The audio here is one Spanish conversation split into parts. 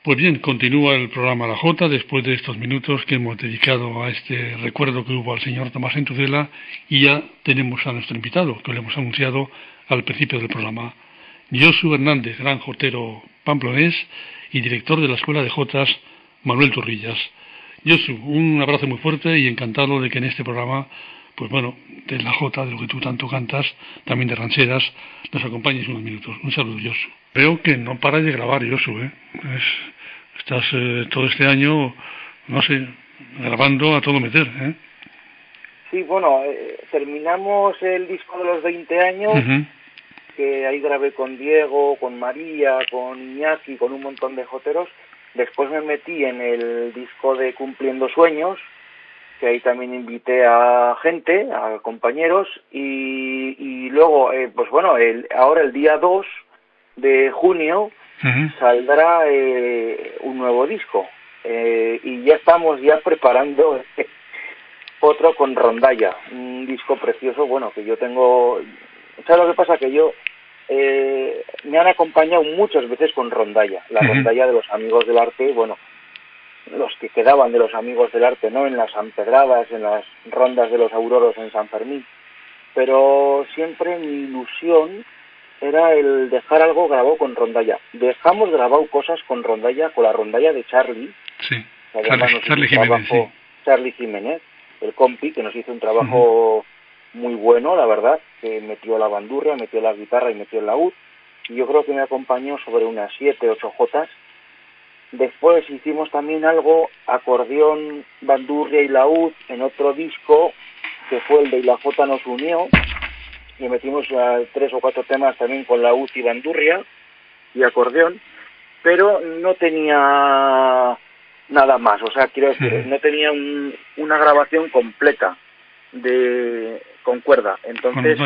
Pues bien, continúa el programa La Jota después de estos minutos que hemos dedicado a este recuerdo que hubo al señor Tomás en Tudela, y ya tenemos a nuestro invitado, que lo hemos anunciado al principio del programa, Josu Hernández, gran jotero pamplonés y director de la Escuela de Jotas Manuel Torrillas. Josu, un abrazo muy fuerte y encantado de que en este programa, pues bueno, de la jota, de lo que tú tanto cantas, también de rancheras, nos acompañes unos minutos. Un saludo, Josu. Veo que no paras de grabar, Josu, ¿eh? Estás todo este año, no sé, grabando a todo meter, ¿eh? Sí, bueno, terminamos el disco de los 20 años, que ahí grabé con Diego, con María, con Iñaki, con un montón de joteros. Después me metí en el disco de Cumpliendo Sueños, que ahí también invité a gente, a compañeros, y luego, pues bueno, ahora el día 2 de junio saldrá un nuevo disco, y ya estamos preparando otro con rondalla, un disco precioso, bueno, que yo tengo. ¿Sabes lo que pasa? Que yo me han acompañado muchas veces con rondalla, la rondalla de los Amigos del Arte, bueno, los que quedaban de los Amigos del Arte, ¿no? En las Sanpedradas, en las rondas de los Auroros en San Fermín, pero siempre mi ilusión era el dejar algo grabado con rondalla. Dejamos grabado cosas con rondalla, con la rondalla de Charlie. Sí, Charlie Jiménez, sí. Charlie Jiménez, el compi, que nos hizo un trabajo muy bueno, la verdad, que metió la bandurria, metió la guitarra y metió el laúd, y yo creo que me acompañó sobre unas 7, 8 jotas. Después hicimos también algo, acordeón, bandurria y laúd, en otro disco, que fue el de Y la Jota nos unió, y metimos 3 o 4 temas también con laúd y bandurria y acordeón, pero no tenía nada más, o sea, quiero decir, no tenía una grabación completa con cuerda. Entonces,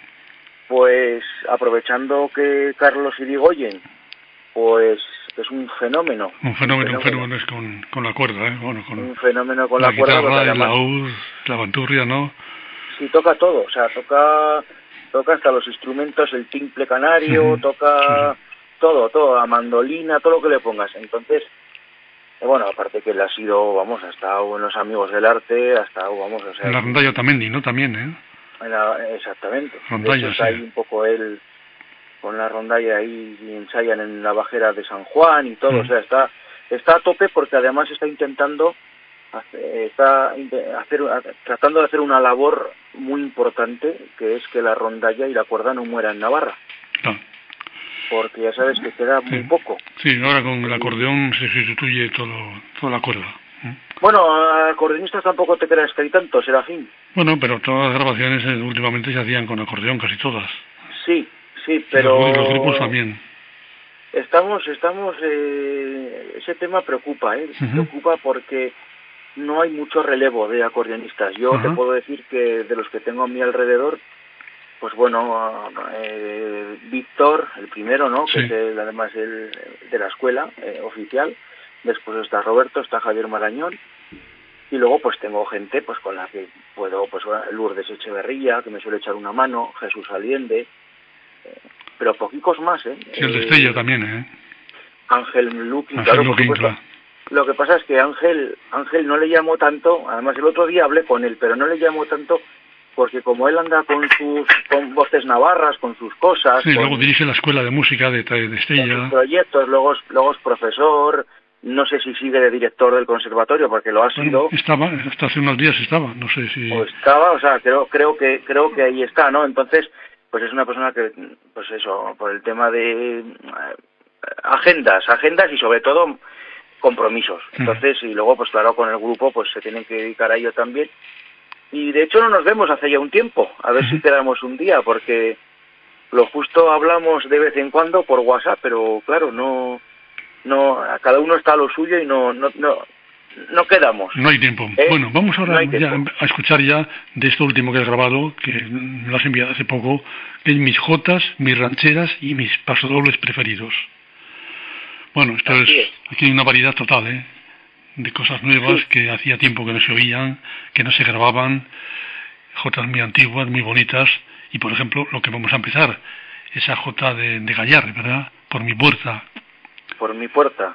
pues aprovechando que Carlos Irigoyen, pues es un fenómeno. Un fenómeno es con la cuerda, ¿eh? Bueno, un fenómeno con la cuerda. La guitarra, el laúd, la bandurria, ¿no? Sí, toca todo, o sea, toca hasta los instrumentos, el timple canario, toca todo, la mandolina, todo lo que le pongas. Entonces, bueno, aparte que él ha sido, ha estado en los Amigos del Arte, ha estado, o sea... En la rondalla también, ¿no? También, ¿eh? Exactamente. Rondalla, de hecho, está ahí un poco él con la rondalla ahí, y ensayan en la bajera de San Juan y todo, o sea, está a tope, porque además está intentando tratando de hacer una labor muy importante, que es que la rondalla y la cuerda no mueran en Navarra. Porque ya sabes que queda muy poco. Sí, ahora con el acordeón se sustituye toda la cuerda. Bueno, a acordeonistas tampoco te creas que hay tanto, Serafín. Bueno, pero todas las grabaciones últimamente se hacían con acordeón, casi todas. Sí, pero... Y los grupos también. Estamos ese tema preocupa, preocupa porque no hay mucho relevo de acordeonistas. Yo te puedo decir que de los que tengo a mi alrededor, pues bueno, Víctor, el primero, ¿no? Que es además el de la escuela oficial. Después está Roberto, está Javier Marañón, y luego pues tengo gente pues con la que puedo, pues Lourdes Echeverría, que me suele echar una mano, Jesús Aliende, pero poquicos más, ¿eh? Sí, el de Estella también, ¿eh? Ángel Luquín, claro, por supuesto. Lo que pasa es que Ángel no le llamó tanto, además el otro día hablé con él, pero no le llamó tanto porque como él anda con voces navarras, con sus cosas... Sí, luego dirige la escuela de música de Estella. Con sus proyectos, luego es profesor, no sé si sigue de director del conservatorio, porque lo ha sido... Estaba, hasta hace unos días estaba, no sé si... O estaba, o sea, creo que ahí está, ¿no? Entonces, pues es una persona que, pues eso, por el tema de agendas y sobre todo compromisos. Entonces, y luego, pues claro, con el grupo, pues se tienen que dedicar a ello también. Y de hecho no nos vemos hace ya un tiempo, a ver si quedamos un día, porque lo justo hablamos de vez en cuando por WhatsApp, pero claro, no, cada uno está a lo suyo y no quedamos. No hay tiempo. Bueno, vamos ahora a escuchar ya de esto último que has grabado, que me lo has enviado hace poco, que es Mis Jotas, Mis Rancheras y Mis Pasodobles Preferidos. Bueno, aquí hay una variedad total, ¿eh? De cosas nuevas que hacía tiempo que no se oían, que no se grababan, jotas muy antiguas, muy bonitas, y por ejemplo, lo que vamos a empezar, esa jota de Gallar, ¿verdad? Por mi puerta. Por mi puerta.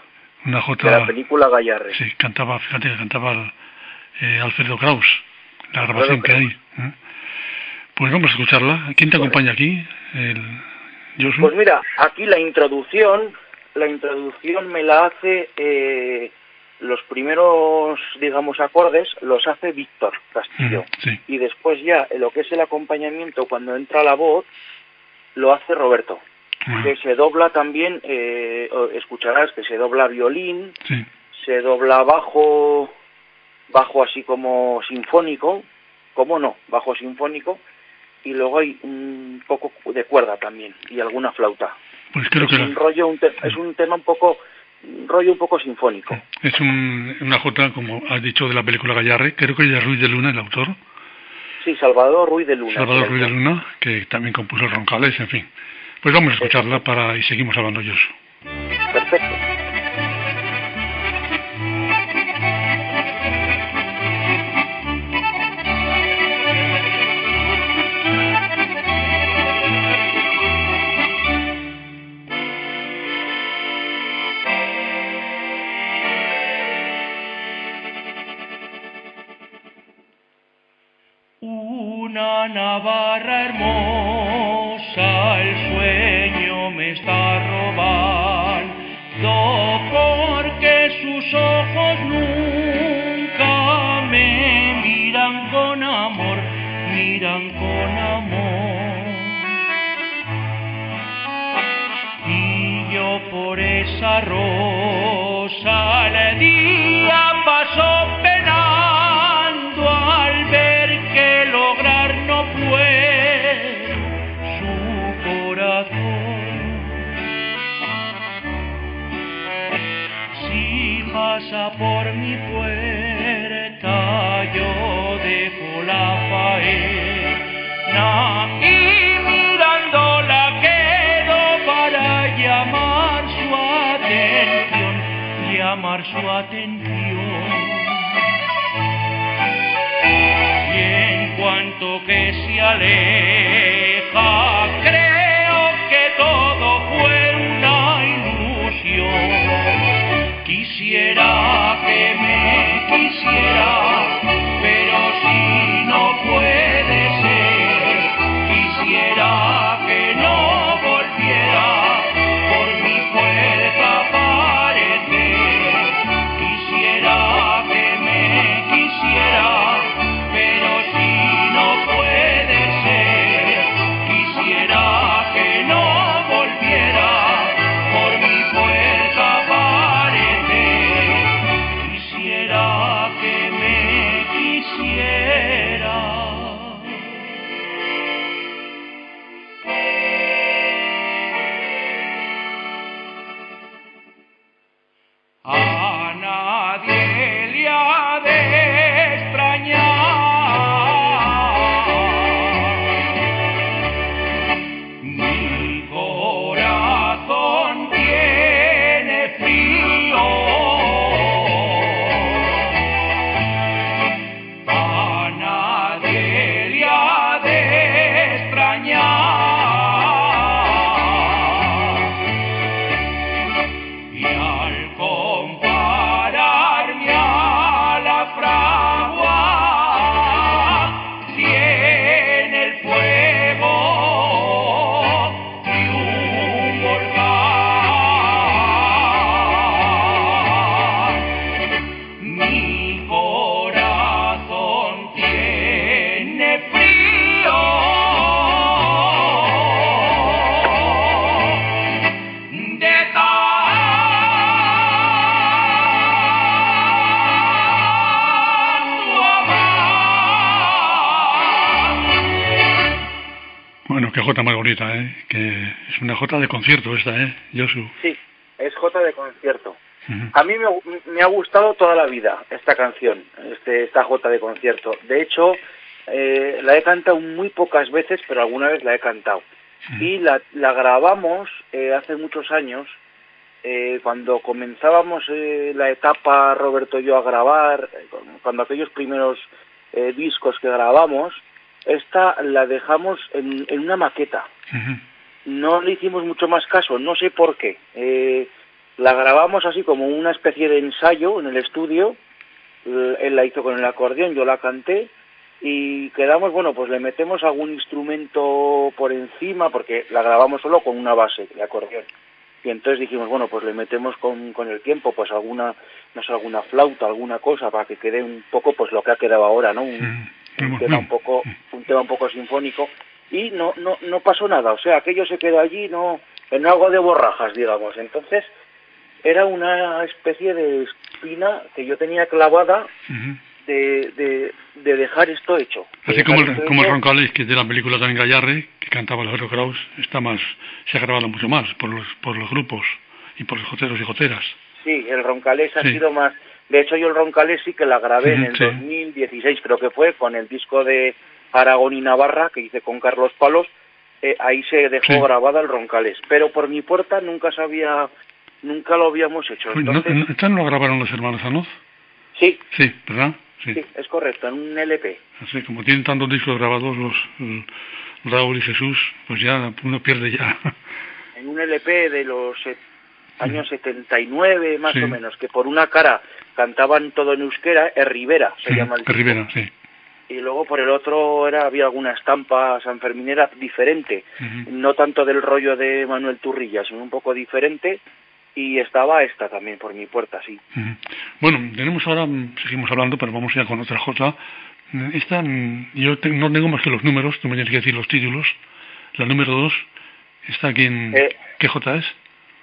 una jota de la película Gayarre. Sí, cantaba, fíjate que cantaba Alfredo Kraus, la grabación que hay. Pues vamos a escucharla. ¿Quién te acompaña aquí? Josu. Pues mira, aquí la introducción me la hace, los primeros, digamos, acordes los hace Víctor Castillo. Sí. Y después ya, lo que es el acompañamiento, cuando entra la voz, lo hace Roberto. Que se dobla también, escucharás que se dobla violín, sí. Se dobla bajo así como sinfónico, bajo sinfónico, y luego hay un poco de cuerda también, y alguna flauta. Pues creo que es un tema un rollo un poco sinfónico. Es una jota, como has dicho, de la película Gayarre, creo que es Ruiz de Luna el autor. Sí, Salvador Ruiz de Luna. Salvador Ruiz de Luna, que también compuso Roncales, en fin. Pues vamos a escucharla y seguimos hablando, Josu. Perfecto. Una Navarra hermosa, el sueño me está robando, porque sus ojos nunca me miran con amor, y yo por esa rosa el día pasó penando al ver que lograr no puedo su corazón. Si pasa por mi puerta yo dejo la faena y mirándola quedo para llamar su atención. Y en cuanto que se aleja, creo que todo fue una ilusión. Quisiera que me quisiera, pero si no puede ser, quisiera que no volviera por mi puerta a aparecer. Quisiera que me quisiera, pero si no puede ser, quisiera que no volviera por mi puerta a aparecer. Quisiera que me quisiera. A nadie le ha de extrañar mi corazón tiene frío. A nadie le ha de extrañar. Y al compararme a la fragua, tiene el fuego y un volcán. Mi corazón tiene frío de Bueno, qué jota más bonita, que es una jota de concierto esta, Josu. Sí, es jota de concierto. A mí me ha gustado toda la vida esta canción, esta jota de concierto. De hecho, la he cantado muy pocas veces, pero alguna vez la he cantado. Y la grabamos hace muchos años, cuando comenzábamos la etapa Roberto y yo a grabar, cuando aquellos primeros discos que grabamos, esta la dejamos en una maqueta. No le hicimos mucho más caso, no sé por qué. La grabamos así como una especie de ensayo en el estudio. Él la hizo con el acordeón, yo la canté y quedamos, bueno, pues le metemos algún instrumento por encima porque la grabamos solo con una base de acordeón. Y entonces dijimos, bueno, pues le metemos con el tiempo pues alguna, no sé, alguna flauta, alguna cosa para que quede un poco pues lo que ha quedado ahora, ¿no? Un tema un poco sinfónico y no pasó nada, o sea, aquello se quedó allí, no, en algo de borrajas, digamos. Entonces era una especie de espina que yo tenía clavada de dejar esto hecho. Así como el Roncalés, que de la película también Gayarre, que cantaba el Jero Kraus, se ha grabado mucho más por los grupos y por los joteros y joteras. Sí, el Roncalés ha sido más. De hecho, yo el Roncalés sí que la grabé en el 2016, creo que fue, con el disco de Aragón y Navarra, que hice con Carlos Palos. Ahí se dejó grabada el Roncalés. Pero por mi puerta nunca lo habíamos hecho. Entonces, ¿no lo grabaron los hermanos Anoz? Sí. Sí, ¿verdad? Sí, es correcto, en un LP. Así, como tienen tantos discos grabados Raúl y Jesús, pues ya uno pierde ya. En un LP de los años 79, más o menos, que por una cara cantaban todo en euskera, Rivera se llama el disco. Rivera, sí. Y luego por el otro había alguna estampa sanferminera diferente, no tanto del rollo de Manuel Turrilla, sino un poco diferente. Y estaba esta también por mi puerta, sí. Bueno, seguimos hablando, pero vamos ya con otra jota. Esta, yo no tengo más que los números, tú me tienes que decir los títulos. La número 2, ¿está aquí en... ¿qué jota es?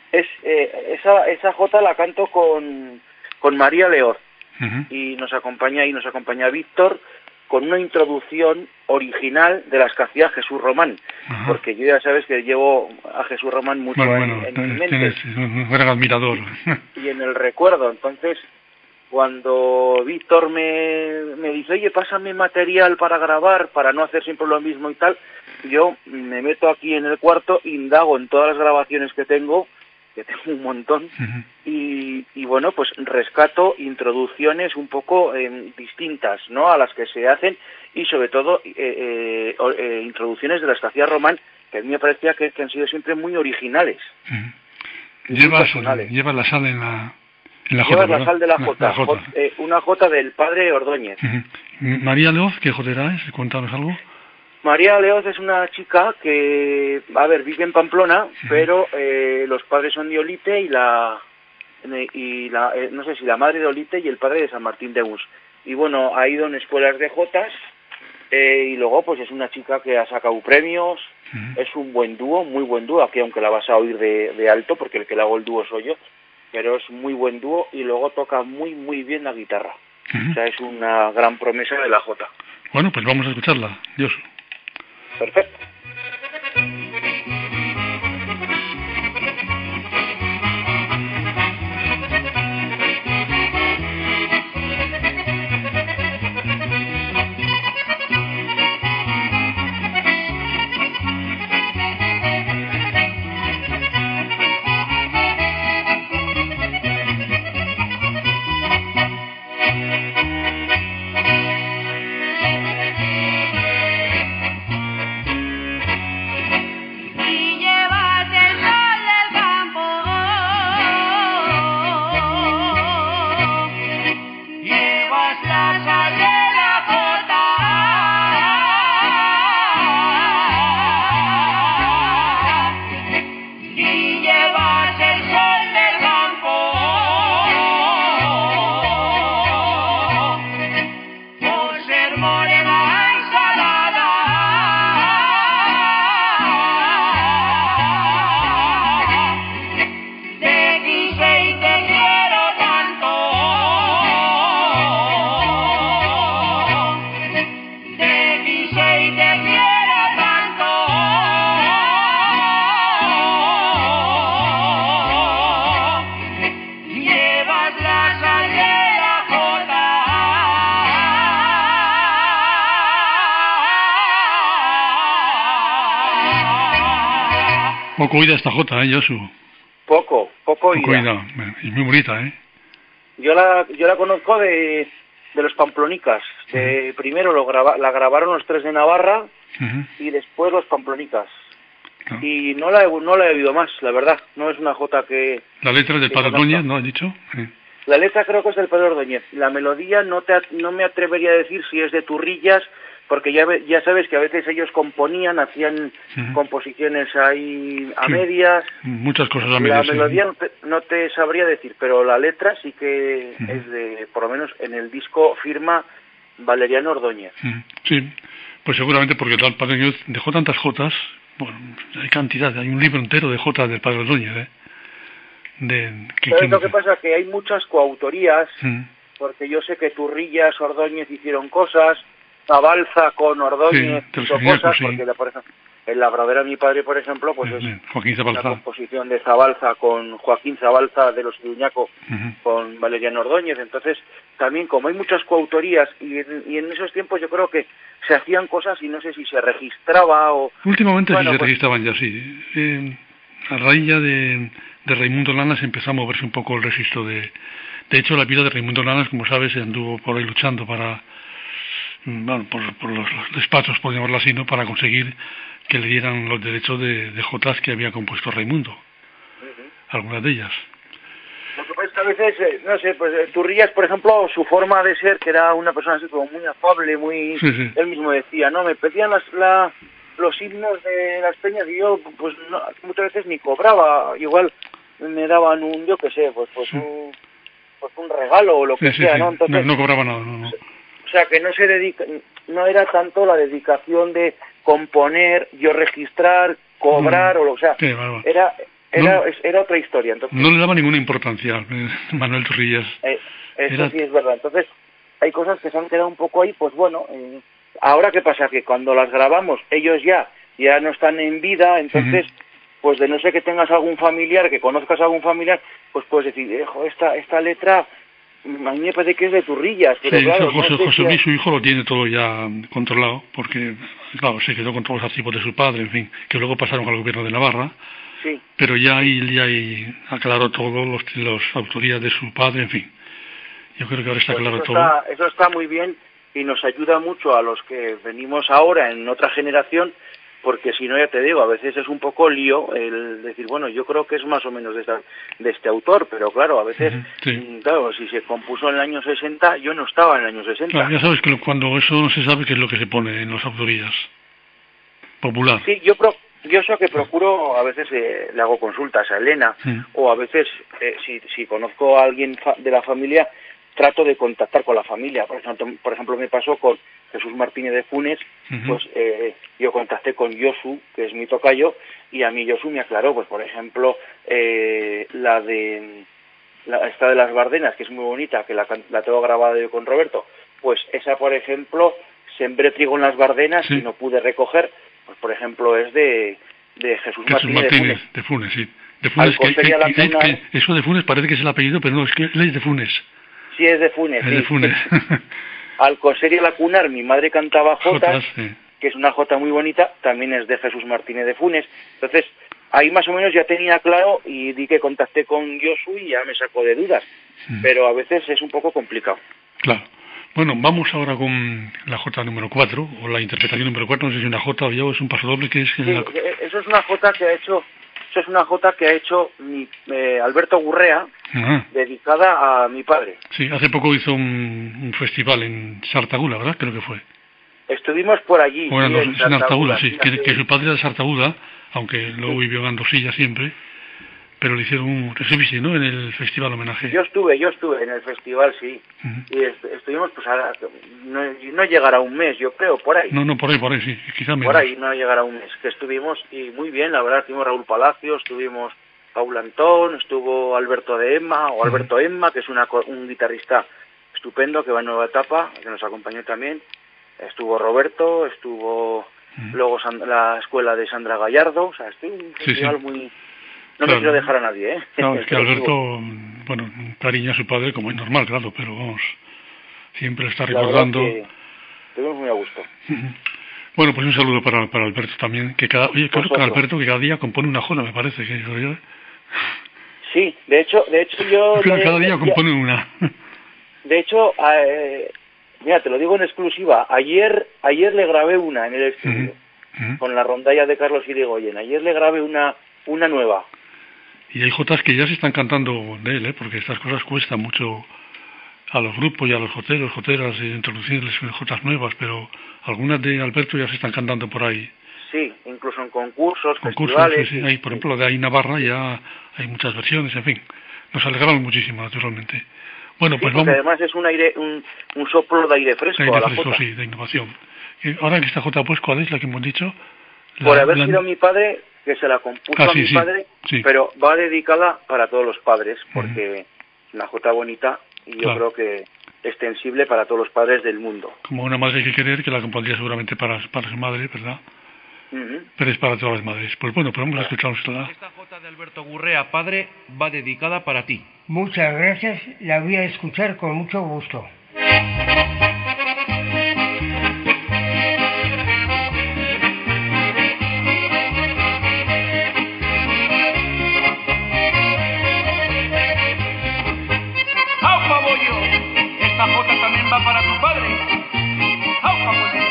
Esa jota la canto con María Leoz. Y nos acompaña Víctor, con una introducción original de las que hacía Jesús Román, porque yo ya sabes que llevo a Jesús Román mucho en mi mente. Tienes un gran admirador. Y en el recuerdo. Entonces, cuando Víctor me dice, oye, pásame material para grabar, para no hacer siempre lo mismo y tal, yo me meto aquí en el cuarto, indago en todas las grabaciones que tengo un montón, y bueno, pues rescato introducciones un poco distintas, ¿no?, a las que se hacen, y sobre todo introducciones de las que hacía Román, que a mí me parecía que han sido siempre muy originales. Lleva la sal en la jota. Lleva la sal de la jota. Una jota del padre Ordóñez. María Leoz, ¿qué jotera es? Cuéntanos algo. María Leoz es una chica que, vive en Pamplona, pero los padres son de Olite y no sé si la madre de Olite y el padre de San Martín de Us. Y bueno, ha ido en escuelas de jotas y luego pues es una chica que ha sacado premios, es un buen dúo, muy buen dúo, aquí aunque la vas a oír de alto porque el que le hago el dúo soy yo, pero es muy buen dúo y luego toca muy muy bien la guitarra. O sea, es una gran promesa de la jota. Bueno, pues vamos a escucharla, Dios. Perfecto. Poco oída esta jota, Josu. Poco oída. Y muy bonita, Yo la conozco de los Pamplonicas. Primero la grabaron los Tres de Navarra y después los Pamplonicas. No. Y no la he oído más, la verdad. No es una jota que... La letra es del Padre Ordóñez, ¿no has dicho? Sí. La letra creo que es del Padre Ordóñez. La melodía no me atrevería a decir si es de Turrillas, porque ya sabes que a veces ellos componían, hacían composiciones ahí a medias. Muchas cosas a medias. La melodía no te sabría decir, pero la letra sí que es de, por lo menos en el disco firma Valeriano Ordóñez. Sí, pues seguramente porque el Padre Ordóñez dejó tantas jotas, bueno, hay cantidad, hay un libro entero de jotas del Padre Ordóñez, ¿Sabes lo que pasa? Que hay muchas coautorías, porque yo sé que Turrillas, Ordóñez hicieron cosas, Zabalza con Ordóñez hizo cosas, porque por ejemplo, el Labradero mi padre, por ejemplo, pues es Joaquín Zabalza. una composición de Zabalza con Joaquín Zabalza de los Iruñaco con Valeriano Ordóñez. Entonces, también como hay muchas coautorías y en esos tiempos yo creo que se hacían cosas y no sé si se registraba o... Últimamente sí se registraban ya, sí. A raíz ya de Raimundo Lanas empezó a moverse un poco el registro de hecho, la vida de Raimundo Lanas, como sabes, anduvo por ahí luchando para, bueno, por los despachos, por llamarlo así, ¿no?, para conseguir que le dieran los derechos de jotas que había compuesto Raimundo, algunas de ellas. Lo que pasa es que a veces, no sé, pues Turrillas, por ejemplo, su forma de ser, que era una persona así como muy afable, muy... Sí. Él mismo decía, ¿no?, me pedían los himnos de las peñas y yo, pues no, muchas veces ni cobraba, igual me daban un, yo qué sé, pues un regalo o lo que sea, ¿no? Entonces, no cobraba nada, no. O sea, que no era tanto la dedicación de componer, yo registrar, cobrar, o sea, sí, era otra historia. Entonces, no le daba ninguna importancia Manuel Turrillas. Eso sí es verdad. Entonces, hay cosas que se han quedado un poco ahí, pues bueno, ahora qué pasa, que cuando las grabamos, ellos ya no están en vida, entonces... Pues de no ser que tengas algún familiar, que conozcas a algún familiar, pues puedes decir, esta letra, a mí me parece que es de Turrillas. Pero sí, claro, José Luis, su hijo, lo tiene todo ya controlado, porque, claro, se quedó con todos los archivos de su padre, en fin, que luego pasaron al gobierno de Navarra, sí. Pero ya ahí aclaró todo, los autorías de su padre, en fin. Yo creo que ahora está claro todo. Eso está muy bien y nos ayuda mucho a los que venimos ahora en otra generación, porque si no, ya te digo, a veces es un poco lío el decir, bueno, yo creo que es más o menos de este autor, pero claro, a veces, claro, si se compuso en el año 60, yo no estaba en el año 60. Claro, ya sabes que cuando eso no se sabe qué es lo que se pone en las autorías. Popular. Sí, yo sé que procuro, a veces le hago consultas a Elena, o a veces, si conozco a alguien de la familia, trato de contactar con la familia. Por ejemplo, me pasó con Jesús Martínez de Funes, pues yo contacté con Josu, que es mi tocayo, y a mí Josu me aclaró, pues por ejemplo, esta de las Bardenas, que es muy bonita, que la tengo grabada yo con Roberto, pues esa, por ejemplo, sembré trigo en las Bardenas y no pude recoger, pues por ejemplo es de Jesús Martínez de Funes, sí. De Funes, que eso de Funes parece que es el apellido, pero no, es que él es de Funes. Sí, es de Funes. Es de Funes. Al coser y al acunar, mi madre cantaba jotas, que es una jota muy bonita, también es de Jesús Martínez de Funes. Entonces, ahí más o menos ya tenía claro y di que contacté con Josu y ya me sacó de dudas. Pero a veces es un poco complicado. Claro. Bueno, vamos ahora con la jota número 4, o la interpretación número 4, no sé si es una jota o ya es un pasodoble que es... Eso es una jota que ha hecho... Eso es una jota que ha hecho Alberto Gurrea, dedicada a mi padre. Sí, hace poco hizo un festival en Sartaguda, ¿verdad? Creo que fue. Estuvimos por allí. Bueno, en Sartaguda, sí. Que su padre era de Sartaguda, aunque luego vivió en Andosilla siempre, pero le hicieron un recibiste, ¿no?, en el festival homenaje. Yo estuve en el festival, sí. Y estuvimos, pues, no llegará un mes, yo creo, por ahí. No, por ahí, sí, quizá menos. Por ahí no llegará un mes, que estuvimos, y muy bien, la verdad, estuvimos Raúl Palacios, estuvimos Paul Antón, estuvo Alberto Emma, que es un guitarrista estupendo, que va en nueva etapa, que nos acompañó también. Estuvo Roberto, estuvo luego la escuela de Sandra Gallardo, o sea, estuvo un festival muy... No me quiero dejar a nadie, ¿eh? Claro, es que Alberto, bueno, cariña a su padre como es normal, claro, pero vamos, siempre está recordando... Estuvimos muy a gusto. Bueno, pues un saludo para Alberto también, que creo que Alberto que cada día compone una jota, me parece, que yo... Sí, de hecho yo... Cada día compone una. De hecho, mira, te lo digo en exclusiva, ayer le grabé una en el estudio. con la rondalla de Carlos Irigoyen. Ayer le grabé una nueva. Y hay jotas que ya se están cantando de él, porque estas cosas cuestan mucho a los grupos y a los joteros, joteras, introducirles jotas nuevas, pero algunas de Alberto ya se están cantando por ahí. Sí, incluso en concursos, festivales. Sí. Hay, por ejemplo, de ahí Navarra ya hay muchas versiones, en fin. Nos alegramos muchísimo, naturalmente. Bueno, sí, pues vamos. Además es un soplo de aire fresco. De aire fresco, sí, de innovación. Ahora que esta jota, pues, ¿cuál es la que hemos dicho? Por haber sido mi padre, que se la compuso a mi padre, pero va dedicada para todos los padres, porque es una jota bonita y yo creo que extensible para todos los padres del mundo. Como una madre que querer, que la compondría seguramente para su madre, ¿verdad? Pero es para todas las madres. Pues bueno, pues vamos a escuchar esta jota de Alberto Gurrea, padre, va dedicada para ti. Muchas gracias, la voy a escuchar con mucho gusto. Esta jota también va para tu padre. ¡Auja, pues!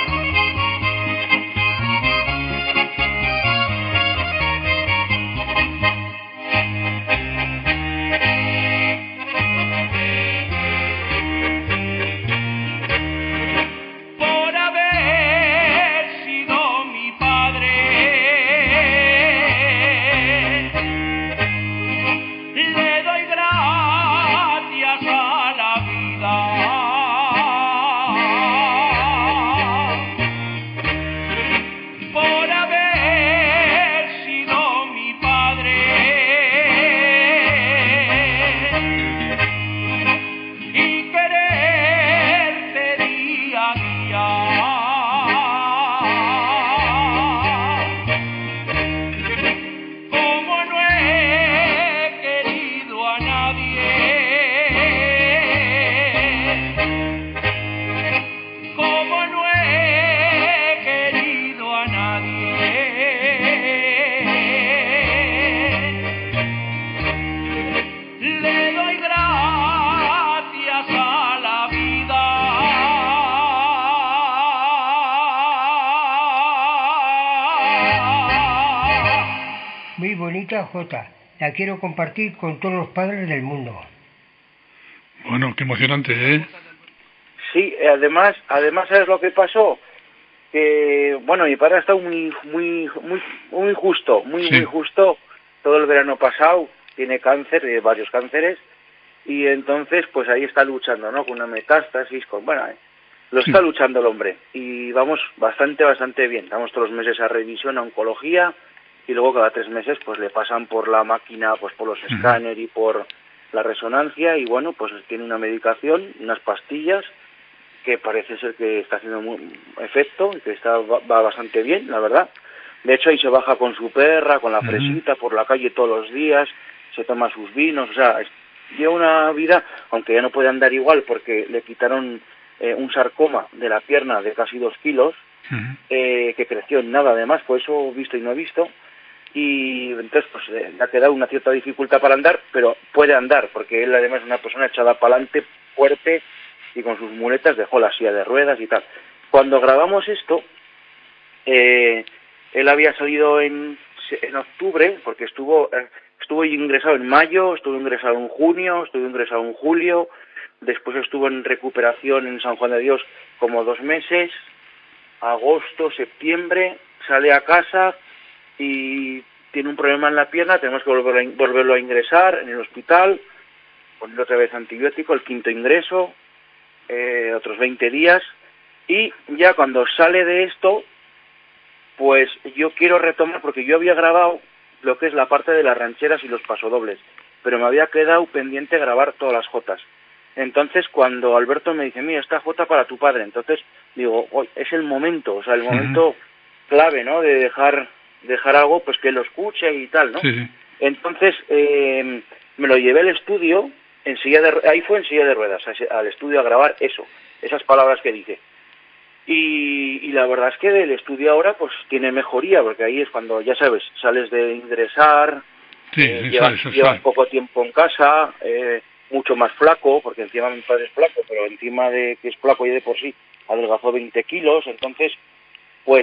Por haber sido mi padre, le doy gracias a la vida. Muy bonita jota, la quiero compartir con todos los padres del mundo. Bueno, qué emocionante, ¿eh? Sí, además, ¿sabes lo que pasó? Que, bueno, mi padre ha estado muy justo, muy justo todo el verano pasado, tiene cáncer, varios cánceres, y entonces, pues ahí está luchando, ¿no? Con una metástasis, lo está luchando el hombre, y vamos bastante bien, vamos todos los meses a revisión, a oncología, y luego cada 3 meses, pues le pasan por la máquina, pues por los escáneres y por la resonancia, y bueno, pues tiene una medicación, unas pastillas, que parece ser que está haciendo efecto, y que va bastante bien, la verdad. De hecho, ahí se baja con su perra, con la fresita, por la calle todos los días, se toma sus vinos, o sea, lleva una vida, aunque ya no puede andar igual, porque le quitaron un sarcoma de la pierna de casi 2 kilos, que creció en nada, además, por eso visto y no visto, y entonces pues le ha quedado una cierta dificultad para andar, pero puede andar, porque él además es una persona echada para adelante, fuerte, y con sus muletas dejó la silla de ruedas y tal. Cuando grabamos esto, él había salido en octubre, porque estuvo ingresado en mayo, estuvo ingresado en junio, estuvo ingresado en julio, después estuvo en recuperación en San Juan de Dios como 2 meses, agosto, septiembre, sale a casa y tiene un problema en la pierna, tenemos que volverlo a ingresar en el hospital, ponerle otra vez antibiótico, el 5º ingreso, otros 20 días, y ya cuando sale de esto, pues yo quiero retomar, porque yo había grabado lo que es la parte de las rancheras y los pasodobles, pero me había quedado pendiente grabar todas las jotas. Entonces cuando Alberto me dice, mira, esta jota para tu padre, entonces digo, es el momento, o sea, el momento clave, ¿no?, de dejar algo, pues que lo escuche y tal, ¿no? Sí. Entonces me lo llevé al estudio, ahí fue en silla de ruedas, al estudio a grabar esas palabras que dice. Y la verdad es que del estudio ahora pues tiene mejoría, porque ahí es cuando, ya sabes, sales de ingresar, llevas poco tiempo en casa, mucho más flaco, porque encima mi padre es flaco, pero encima de que es flaco y de por sí adelgazó 20 kilos, entonces pues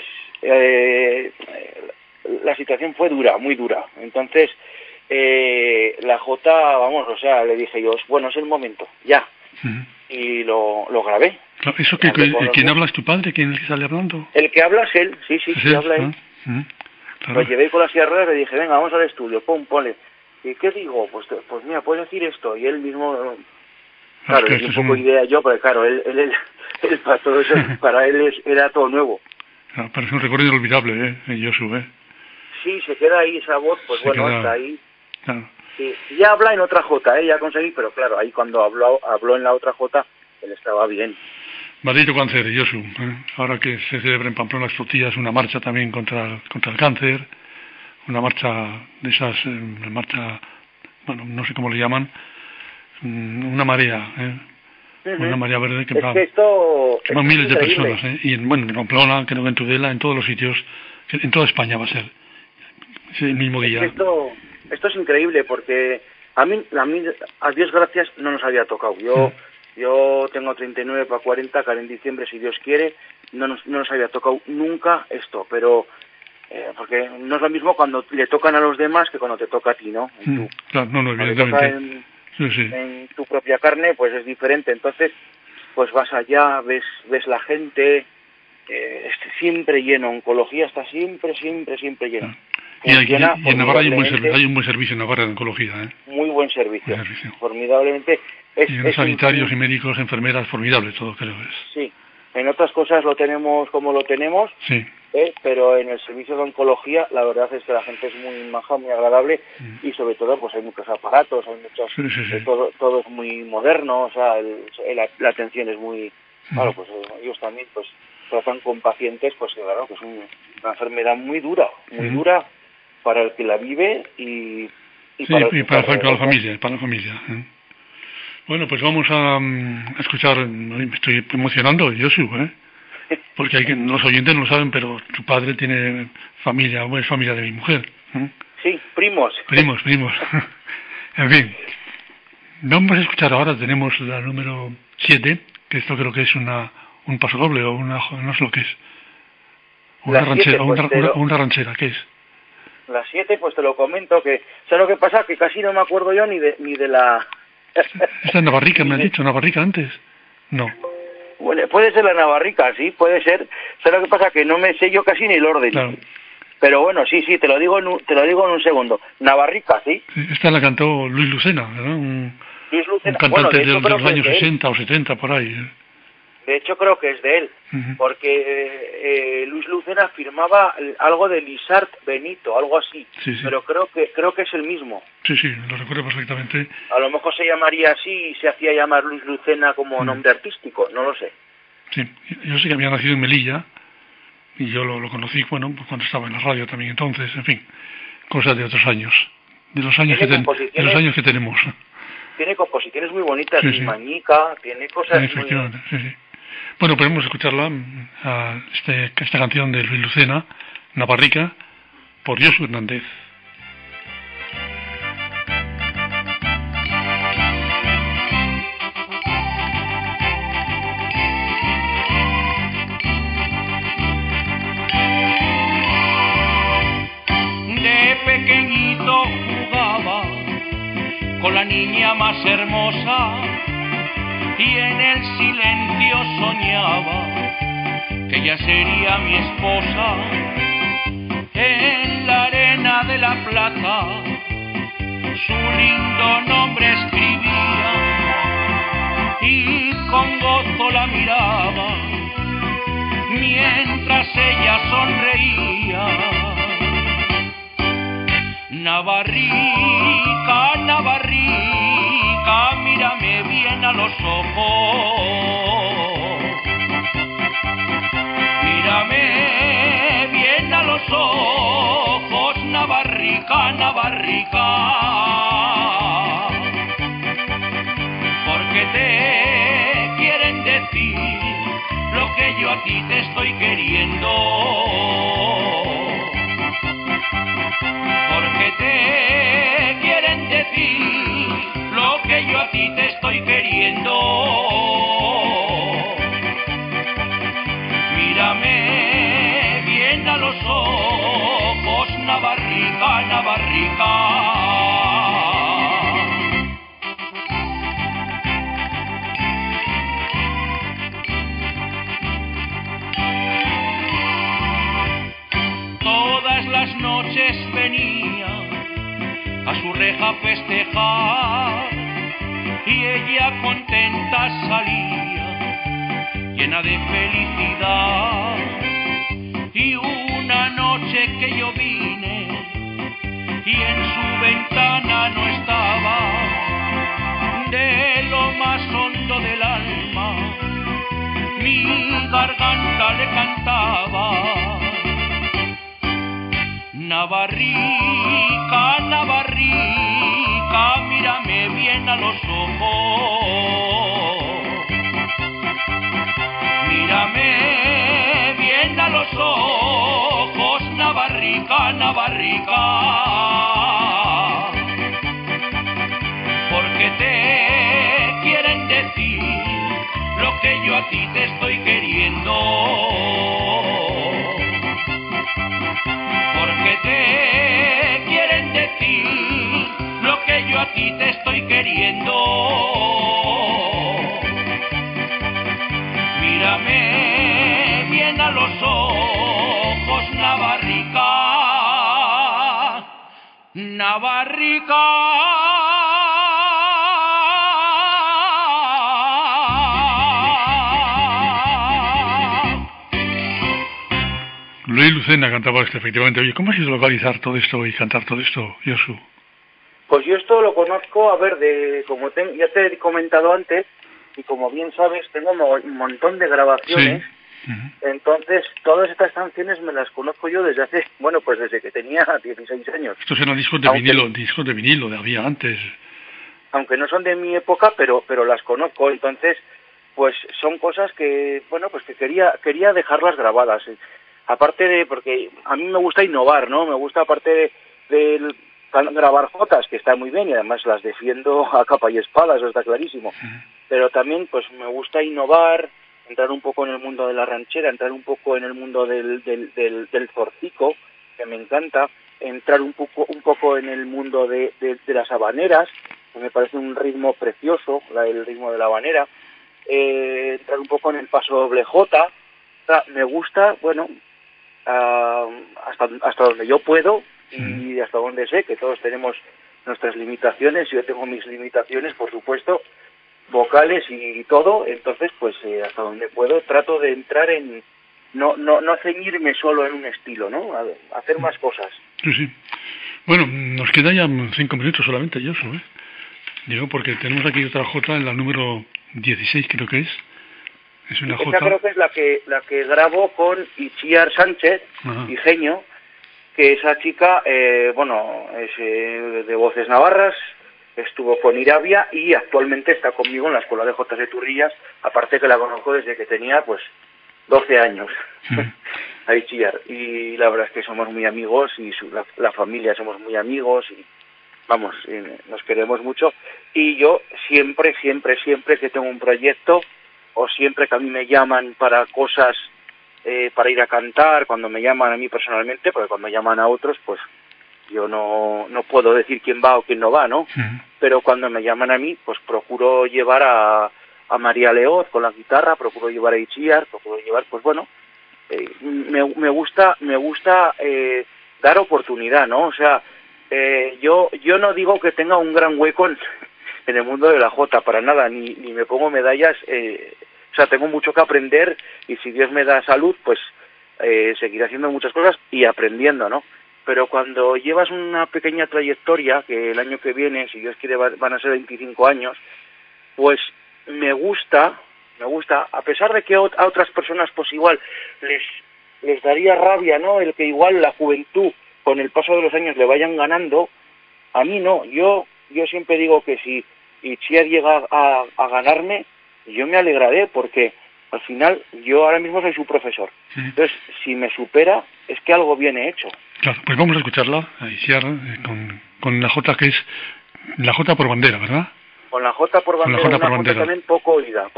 la situación fue dura, muy dura. Entonces, la Jota, vamos, o sea, le dije yo, bueno, es el momento, ya. Y lo grabé. Claro, ¿eso que quién habla es tu padre? ¿Quién es el que sale hablando? El que habla es él, sí, habla él. Claro. Lo llevé con las silla de ruedas y le dije, venga, vamos al estudio, ponle. ¿Y qué digo? Pues mira, puedes decir esto. Y él mismo, claro, le di un poco de idea yo, porque claro, él para todo eso, para él era todo nuevo. Claro, pero es un recuerdo inolvidable, Josu, Sí, se queda ahí esa voz, pues se bueno, queda... hasta ahí. Claro. Sí, ya habla en otra Jota, ya conseguí, pero claro, ahí cuando habló en la otra Jota, él estaba bien. Maldito cáncer, Josu. Ahora que se celebra en Pamplona estos una marcha también contra el cáncer, una marcha de esas, marcha, bueno, no sé cómo le llaman, una marea, una marea verde que van miles de personas, y en Pamplona, creo que en Tudela, en todos los sitios, en toda España va a ser el mismo día. Esto es increíble porque a mí, a Dios gracias, no nos había tocado. Yo tengo 39 para 40, que en diciembre, si Dios quiere, no nos había tocado nunca esto, pero porque no es lo mismo cuando le tocan a los demás que cuando te toca a ti, ¿no? Claro, no, evidentemente. En tu propia carne, pues es diferente. Entonces, pues vas allá, ves la gente, siempre lleno, oncología está siempre lleno. Y en Navarra hay un buen servicio en Navarra de oncología, Muy buen servicio. Formidablemente. Y unos sanitarios y médicos, enfermeras, formidables, todo creo es. Sí, en otras cosas lo tenemos como lo tenemos, sí. Pero en el servicio de oncología la verdad es que la gente es muy maja, muy agradable, y sobre todo pues hay muchos aparatos, hay muchos, todo es muy moderno, o sea, la atención es muy, claro, pues ellos también pues tratan con pacientes, pues claro, que es una enfermedad muy dura para el que la vive y para la familia. Bueno, pues vamos a escuchar, me estoy emocionando, Josu, porque los oyentes no lo saben, pero tu padre tiene familia, o es familia de mi mujer. Sí, primos. Primos. En fin, vamos a escuchar ahora, tenemos la número 7, que esto creo que es un paso doble, o no sé lo que es. Una ranchera, una ranchera, ¿qué es? La 7, pues te lo comento, que ¿sabes lo que pasa? Que casi no me acuerdo yo ni de la... ¿Esta es Navarrica, me has dicho? ¿Navarrica antes? No. Bueno, puede ser la Navarrica, sí, puede ser. ¿Sabes lo que pasa? Que no me sé yo casi ni el orden. Claro. Pero bueno, sí, te lo digo en un segundo. Navarrica, sí. Esta la cantó Luis Lucena, ¿verdad? Luis Lucena. Un cantante de los años 60 o 70, por ahí. De hecho, creo que es de él, porque Luis Lucena firmaba algo de Lisart Benito, algo así, pero creo que es el mismo. Sí, lo recuerdo perfectamente. A lo mejor se llamaría así y se hacía llamar Luis Lucena como nombre artístico, no lo sé. Sí, yo sé que había nacido en Melilla, y yo lo conocí, bueno, pues cuando estaba en la radio también entonces, en fin, cosas de otros años, de los años que tenemos. Tiene composiciones muy bonitas, Mañica, tiene cosas efectivamente, sí. Bueno, podemos escucharla, esta canción de Luis Lucena, Navarrica, por Josu Hernández. De pequeñito jugaba con la niña más hermosa, y en el silencio soñaba que ella sería mi esposa. En la arena de la plaza su lindo nombre escribía y con gozo la miraba mientras ella sonreía. Navarrica, Navarrica, mírame bien a los ojos. Mírame bien a los ojos, Navarrica, Navarrica. Porque te quieren decir lo que yo a ti te estoy queriendo. Porque te quieren decir lo que yo a ti te estoy queriendo. Mírame Navarrica. Todas las noches venía a su reja a festejar y ella contenta salía, llena de felicidad. Y una noche que yo vine y en su ventana no estaba, de lo más hondo del alma mi garganta le cantaba. Navarrica, Navarrica, mírame bien a los ojos. Mírame bien a los ojos, Navarrica, Navarrica. Porque te quieren decir lo que yo a ti te estoy queriendo. Porque te quieren decir lo que yo a ti te estoy queriendo. Mírame bien a los ojos, Navarrica, Navarrica. Luis Lucena cantaba esto, efectivamente. Oye, ¿cómo has ido a localizar todo esto y cantar todo esto, Josu? Pues yo esto lo conozco, a ver, como ya te he comentado antes, y como bien sabes, tengo un montón de grabaciones. Sí. Entonces, todas estas canciones me las conozco yo desde hace, bueno, pues desde que tenía 16 años. Estos eran discos de vinilo, de había antes. Aunque no son de mi época, pero las conozco. Entonces, pues son cosas que, bueno, pues que quería dejarlas grabadas. Aparte de, porque a mí me gusta innovar, ¿no? Me gusta, aparte de grabar jotas, que está muy bien, y además las defiendo a capa y espada, eso está clarísimo. Pero también, pues me gusta innovar, entrar un poco en el mundo de la ranchera, entrar un poco en el mundo del zorcico, que me encanta, entrar un poco en el mundo de las habaneras, que me parece un ritmo precioso, el ritmo de la habanera, entrar un poco en el paso doble J. O sea, me gusta, bueno, hasta donde yo puedo, y hasta donde sé que todos tenemos nuestras limitaciones. Yo tengo mis limitaciones, por supuesto, vocales y todo. Entonces, pues hasta donde puedo trato de entrar en no ceñirme solo en un estilo, ¿no? Hacer más cosas. Sí, sí. Bueno, nos queda ya 5 minutos solamente, Josu, ¿eh? Digo, porque tenemos aquí otra jota en la número 16, creo que es. Es una jota. Esta creo que es la que grabo con Itziar Sánchez, Igeño, que esa chica, bueno, es de Voces Navarras, estuvo con Irabia y actualmente está conmigo en la Escuela de Jotas de Turrillas, aparte que la conozco desde que tenía, pues, 12 años, a Itziar. Y la verdad es que somos muy amigos, y la familia somos muy amigos, y vamos, nos queremos mucho. Y yo siempre que tengo un proyecto, o siempre que a mí me llaman para cosas, para ir a cantar, cuando me llaman a mí personalmente, porque cuando llaman a otros, pues yo no puedo decir quién va o quién no va, ¿no? Pero cuando me llaman a mí, pues procuro llevar a María Leoz con la guitarra, procuro llevar a Itziar, procuro llevar, pues bueno, me gusta dar oportunidad, ¿no? O sea, yo no digo que tenga un gran hueco en el mundo de la jota, para nada, ni me pongo medallas. O sea, tengo mucho que aprender, y si Dios me da salud, pues seguiré haciendo muchas cosas y aprendiendo, ¿no? Pero cuando llevas una pequeña trayectoria, que el año que viene, si Dios quiere, van a ser 25 años, pues me gusta, a pesar de que a otras personas pues igual les daría rabia, ¿no? El que igual la juventud con el paso de los años le vayan ganando, a mí no. Yo siempre digo que si Itziar llega a ganarme, yo me alegraré, porque al final yo ahora mismo soy su profesor. Entonces, si me supera, es que algo viene hecho. Claro, pues vamos a escucharla, a Itziar, con la jota, que es la jota por bandera, ¿verdad? Con la jota por bandera, una jota también poco oída.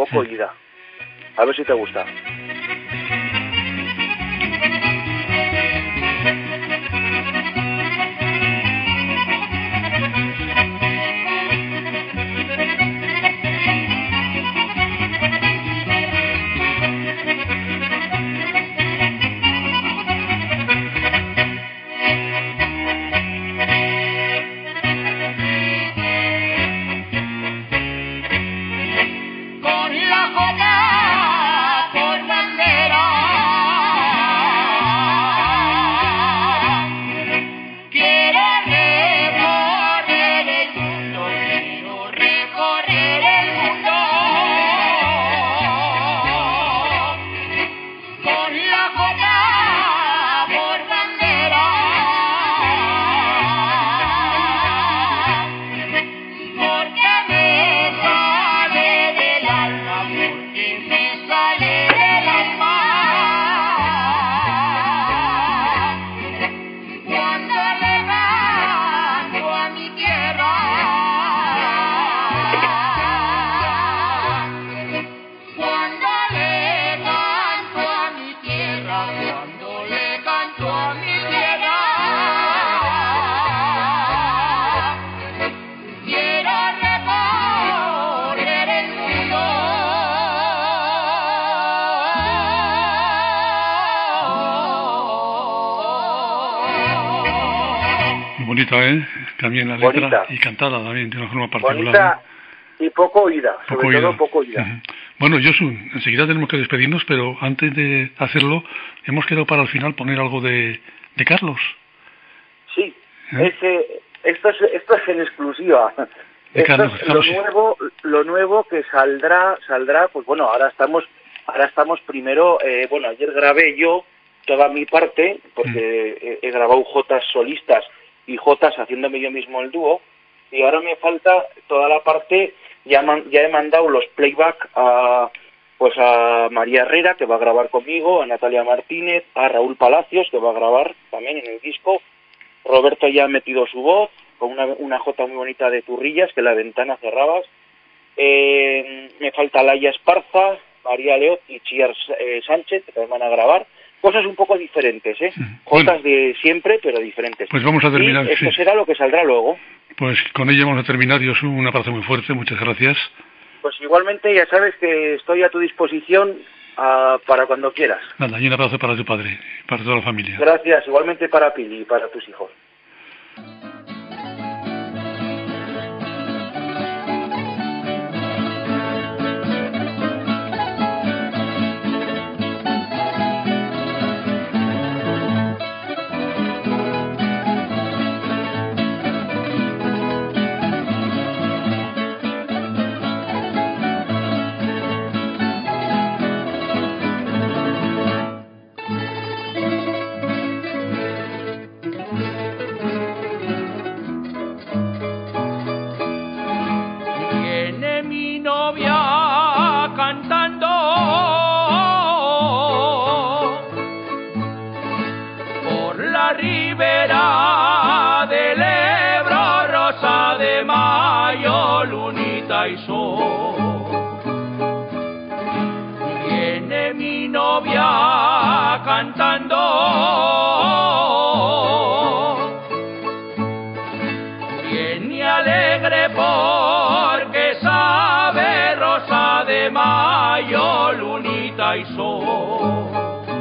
A ver si te gusta. bonita, ¿eh? También la letra. Bonita. Y cantada también, de una forma particular. Bonita y poco oída, sobre todo poco oída. Bueno, Josu, enseguida tenemos que despedirnos, pero antes de hacerlo, hemos quedado para al final poner algo de Carlos. Sí, esto es en exclusiva. Esto es lo nuevo que saldrá, pues bueno, ahora estamos primero, ayer grabé yo toda mi parte, porque he grabado jotas solistas y jotas haciéndome yo mismo el dúo, y ahora me falta toda la parte. Ya he mandado los playback a María Herrera, que va a grabar conmigo, a Natalia Martínez, a Raúl Palacios, que va a grabar también en el disco. Roberto ya ha metido su voz, con una jota muy bonita de Turrillas, que La Ventana Cerrabas. Me falta Laia Esparza, María Leot y Chiar Sánchez, que también van a grabar. Cosas un poco diferentes, ¿eh? Jotas de siempre, pero diferentes. Pues vamos a terminar. Y esto será lo que saldrá luego. Pues con ello vamos a terminar. Josu, un abrazo muy fuerte, muchas gracias. Pues igualmente, ya sabes que estoy a tu disposición para cuando quieras. Nada, y un abrazo para tu padre, para toda la familia. Gracias, igualmente para Pili y para tus hijos. Viene mi novia cantando, viene alegre porque sabe rosa de mayo, lunita y sol,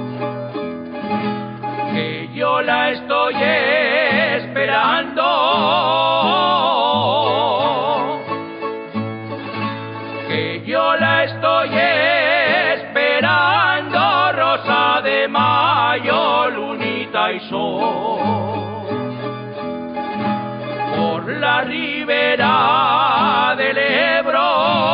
que yo la estoy esperando. Estoy esperando, rosa de mayo, lunita y sol, por la ribera del Ebro.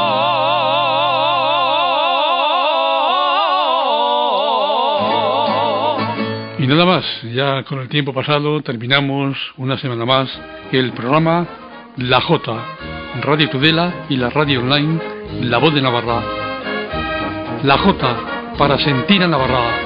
Y nada más, ya con el tiempo pasado terminamos una semana más el programa La Jota, Radio Tudela y la radio online La Voz de Navarra. La Jota, para sentir a Navarra.